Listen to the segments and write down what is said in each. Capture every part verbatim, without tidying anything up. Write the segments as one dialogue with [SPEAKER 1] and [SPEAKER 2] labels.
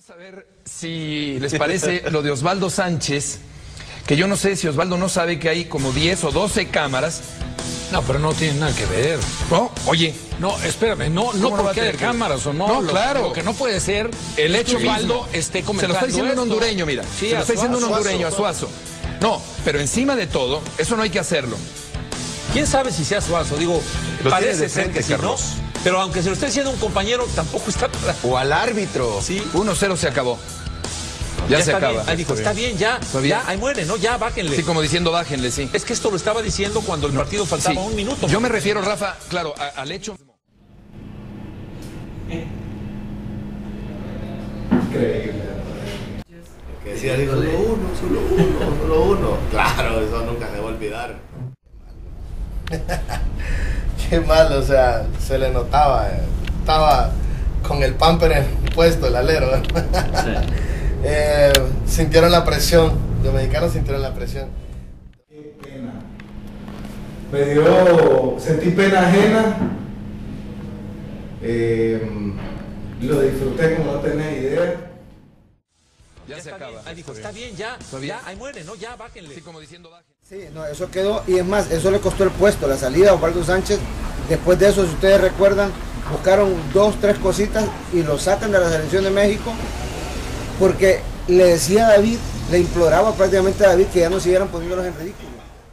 [SPEAKER 1] Vamos a ver si les parece lo de Osvaldo Sánchez, que yo no sé si Osvaldo no sabe que hay como diez o doce cámaras.
[SPEAKER 2] No, pero no tiene nada que ver.
[SPEAKER 1] No, oye.
[SPEAKER 2] No, espérame, no, no porque haya cámaras o no.
[SPEAKER 1] No,
[SPEAKER 2] lo,
[SPEAKER 1] claro.
[SPEAKER 2] Lo que no puede ser
[SPEAKER 1] el hecho
[SPEAKER 2] que Osvaldo
[SPEAKER 1] mismo.
[SPEAKER 2] esté comentando.
[SPEAKER 1] Se lo está diciendo
[SPEAKER 2] esto.
[SPEAKER 1] un hondureño, mira.
[SPEAKER 2] Sí,
[SPEAKER 1] se lo está diciendo un
[SPEAKER 2] Suazo,
[SPEAKER 1] hondureño a Suazo. No, pero encima de todo, eso no hay que hacerlo.
[SPEAKER 2] ¿Quién sabe si sea Suazo? Digo,
[SPEAKER 1] Lo
[SPEAKER 2] parece ser
[SPEAKER 1] frente,
[SPEAKER 2] que sí, ¿no? Pero aunque se lo esté diciendo un compañero, tampoco está para...
[SPEAKER 3] O al árbitro.
[SPEAKER 1] Sí. uno cero se acabó. Ya, ya se acaba.
[SPEAKER 2] Bien. Ahí dijo, está bien, ya,
[SPEAKER 1] ¿Está bien?
[SPEAKER 2] ya, ahí muere, ¿no? Ya, bájenle.
[SPEAKER 1] Sí, como diciendo, bájenle, sí.
[SPEAKER 2] Es que esto lo estaba diciendo cuando el partido faltaba sí. un minuto.
[SPEAKER 1] Yo me refiero, Rafa, claro, a, al hecho...
[SPEAKER 4] Increíble.
[SPEAKER 3] Que decía, digo, solo uno, solo uno, solo uno. Claro, eso nunca se va a olvidar. Qué mal, o sea, se le notaba. Estaba con el pamper puesto, el alero. Sí. eh, sintieron la presión, los mexicanos sintieron la presión.
[SPEAKER 4] Qué pena. Me dio, sentí pena ajena. Eh, lo disfruté como no tenés idea.
[SPEAKER 1] Ya, ya se acaba.
[SPEAKER 2] Ahí dijo, está bien, ya, ya, ahí muere, ¿no? Ya, bájenle.
[SPEAKER 1] Sí, como diciendo, bájenle.
[SPEAKER 5] Sí, no, eso quedó, y es más, eso le costó el puesto, la salida a Osvaldo Sánchez. Después de eso, si ustedes recuerdan, buscaron dos, tres cositas y lo sacan de la selección de México, porque le decía a David, le imploraba prácticamente a David que ya no siguieran poniéndolos en ridículo.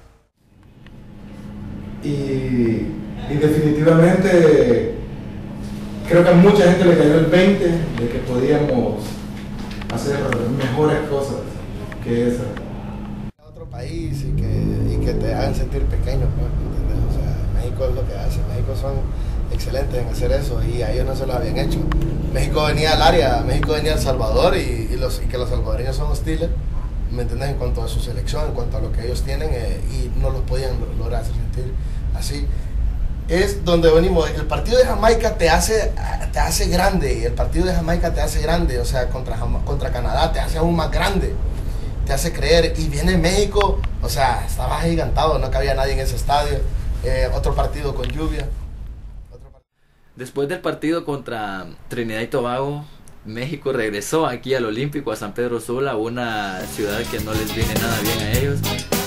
[SPEAKER 4] Y, y definitivamente creo que a mucha gente le cayó el veinte de que podíamos hacer mejores cosas que esa.
[SPEAKER 3] Otro país y que, y que te hagan sentir pequeño, pues, ¿entiendes? O sea, México es lo que hace, México son excelentes en hacer eso y a ellos no se lo habían hecho. México venía al área, México venía a El Salvador y, y, los, y que los salvadoreños son hostiles, ¿me entiendes? En cuanto a su selección, en cuanto a lo que ellos tienen eh, y no los podían lograr hacer sentir así. Es donde venimos, el partido de Jamaica te hace, te hace grande, el partido de Jamaica te hace grande, o sea, contra, contra Canadá te hace aún más grande, te hace creer, y viene México, o sea, estaba gigantado, no cabía nadie en ese estadio, eh, otro partido con lluvia. Otro partido.
[SPEAKER 6] Después del partido contra Trinidad y Tobago, México regresó aquí al Olímpico, a San Pedro Sula, una ciudad que no les viene nada bien a ellos.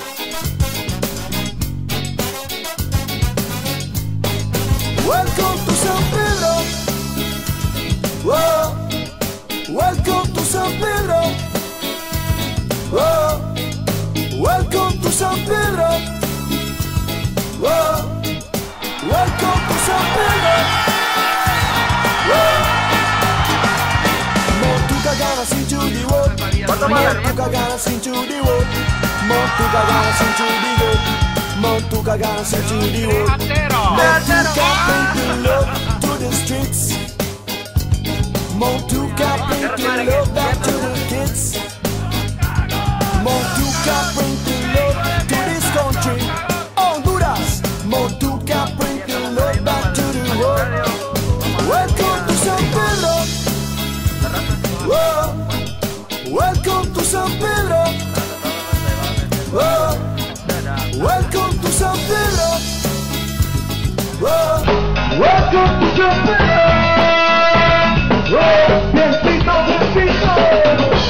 [SPEAKER 7] Welcome to San Pedro. Whoa. Welcome to San Pedro. Whoa. Welcome to San Pedro. Whoa. Welcome to San Pedro. Whoa. Montuca gana sin chudiwo. Montuca gana sin chudiwo. Montuca gana sin chudiwo. Montuca gana sin chudiwo. Montuca bring the love to the streets. Montuca bring the love back to the kids. Montuca bring the love to this country, Honduras. Montuca bring the love back to the world. Welcome to San Pedro. Whoa. Welcome to San Pedro. Whoa. Welcome to San Pedro. Whoa. Welcome to San Pedro. Whoa. Biencito, biencito.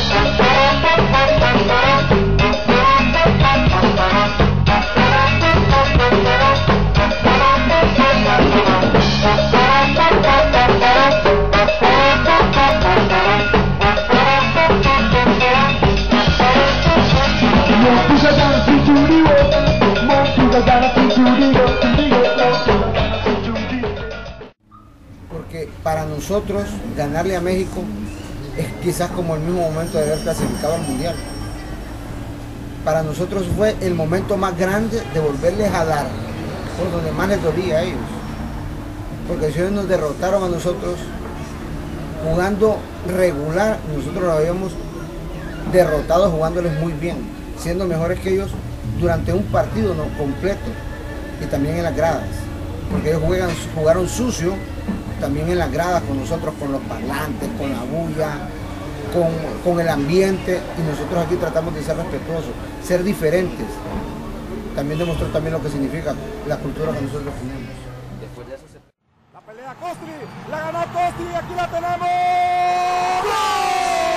[SPEAKER 5] Porque para nosotros ganarle a México es quizás como el mismo momento de haber clasificado al Mundial. Para nosotros fue el momento más grande de volverles a dar por donde más les dolía a ellos. Porque si ellos nos derrotaron a nosotros jugando regular, nosotros lo habíamos derrotado jugándoles muy bien, siendo mejores que ellos durante un partido no completo y también en las gradas, porque ellos juegan, jugaron sucio también en las gradas con nosotros, con los parlantes, con la bulla, con, con el ambiente, y nosotros aquí tratamos de ser respetuosos, ser diferentes. También demostró también lo que significa la cultura que nosotros tenemos.
[SPEAKER 6] Después de eso se...
[SPEAKER 7] La pelea Costri, la ganó Costri y aquí la tenemos. ¡Gol!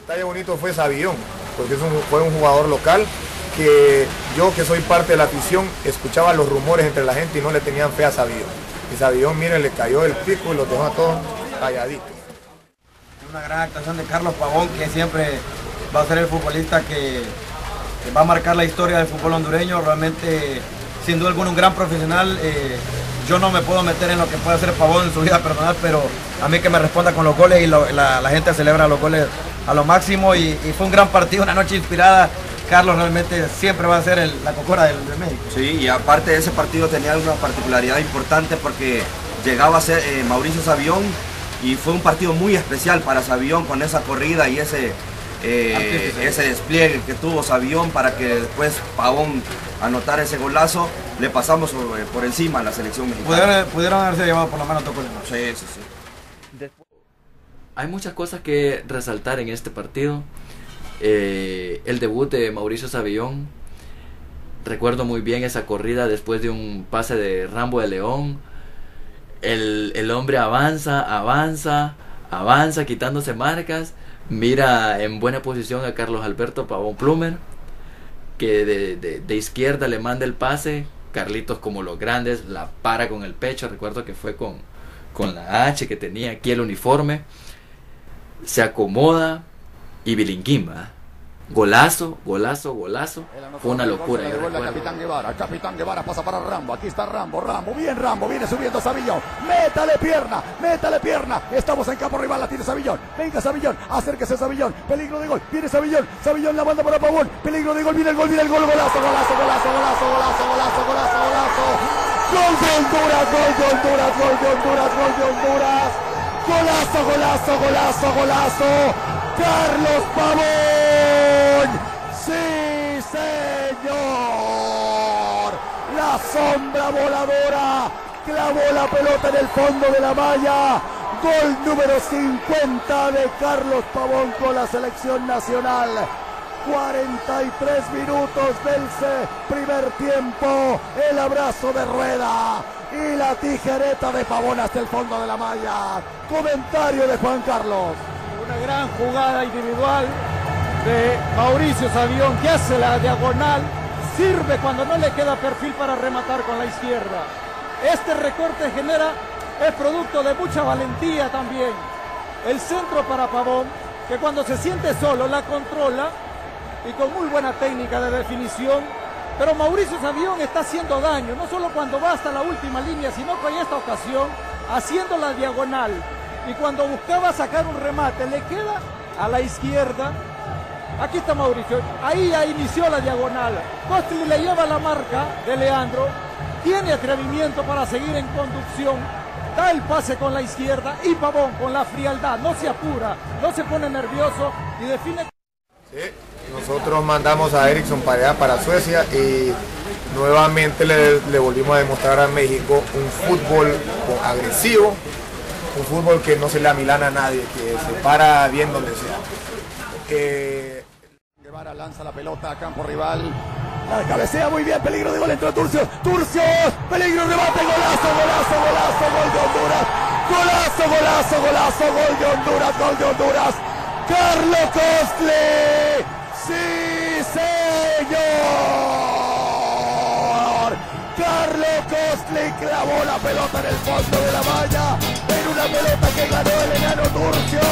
[SPEAKER 8] detalle bonito fue Sabión, porque es un, fue un jugador local que yo, que soy parte de la afición, escuchaba los rumores entre la gente y no le tenían fe a Sabión. Y Sabión, miren, le cayó el pico y los dejó a todos calladitos.
[SPEAKER 9] Una gran actuación de Carlos Pavón, que siempre va a ser el futbolista que, que va a marcar la historia del fútbol hondureño. Realmente, sin duda alguna, un gran profesional. Eh, yo no me puedo meter en lo que puede hacer Pavón en su vida personal, pero a mí que me responda con los goles y lo, la, la gente celebra los goles a lo máximo. Y, y fue un gran partido, una noche inspirada. Carlos realmente siempre va a ser el, la cocora de, de México.
[SPEAKER 10] Sí, y aparte de ese partido tenía una particularidad importante porque llegaba a ser eh, Mauricio Sabión y fue un partido muy especial para Sabión con esa corrida y ese, eh, ese despliegue que tuvo Sabión para que después Pavón anotara ese golazo. Le pasamos por, por encima a la selección mexicana.
[SPEAKER 9] Pudieron, pudieron haberse llevado por la mano a Toco.
[SPEAKER 10] Sí, sí, sí.
[SPEAKER 6] Hay muchas cosas que resaltar en este partido. Eh, el debut de Mauricio Sabión, recuerdo muy bien esa corrida después de un pase de Rambo de León. El, el hombre avanza, avanza, avanza, quitándose marcas. Mira en buena posición a Carlos Alberto Pavón Plumer, que de, de, de izquierda le manda el pase. Carlitos, como los grandes, la para con el pecho. Recuerdo que fue con, con la H que tenía aquí el uniforme. Se acomoda y bilinguimba. Golazo, golazo, golazo. Fue una locura.
[SPEAKER 11] El capitán Guevara, el capitán Guevara pasa para Rambo. Aquí está Rambo, Rambo, bien Rambo, viene subiendo Sabión. Métale pierna, métale pierna. Estamos en campo rival, la tiene Sabión. Venga Sabión, acérquese Sabión. Peligro de gol, viene Sabión. Sabión la manda para Pavón. Peligro de gol, viene el gol, viene el gol, golazo, golazo, golazo, golazo, golazo, golazo, golazo, golazo. Gol de Honduras, gol de Honduras, gol de Honduras, gol de Honduras. Golazo, golazo, golazo, golazo. Carlos Pavón. Sí, señor. La sombra voladora clavó la pelota en el fondo de la malla. Gol número cincuenta de Carlos Pavón con la selección nacional. cuarenta y tres minutos del primer tiempo. El abrazo de Rueda y la tijereta de Pavón hasta el fondo de la malla. Comentario de Juan Carlos.
[SPEAKER 12] Una gran jugada individual de Mauricio Sabión, que hace la diagonal, sirve cuando no le queda perfil para rematar con la izquierda. Este recorte genera, es producto de mucha valentía también. El centro para Pavón, que cuando se siente solo la controla y con muy buena técnica de definición. Pero Mauricio Sabión está haciendo daño, no solo cuando va hasta la última línea, sino que en esta ocasión haciendo la diagonal. Y cuando buscaba sacar un remate, le queda a la izquierda. Aquí está Mauricio, ahí ya inició la diagonal. Costli le lleva la marca de Leandro, tiene atrevimiento para seguir en conducción, da el pase con la izquierda y Pavón con la frialdad, no se apura, no se pone nervioso y define.
[SPEAKER 8] Sí, nosotros mandamos a Erickson para allá, para Suecia, y nuevamente le, le volvimos a demostrar a México un fútbol agresivo, un fútbol que no se le amilana a nadie, que se para bien donde sea. Eh...
[SPEAKER 11] Guevara lanza la pelota a campo rival. La cabecea muy bien, peligro de gol entre Turcios. Turcios, peligro, remate, golazo, golazo, golazo, gol de Honduras. Golazo, golazo, golazo, gol de Honduras, gol de Honduras. Carlos Costli. Sí, señor. Carlos Costli clavó la pelota en el fondo de la malla. En una pelota que ganó el enano Turcio.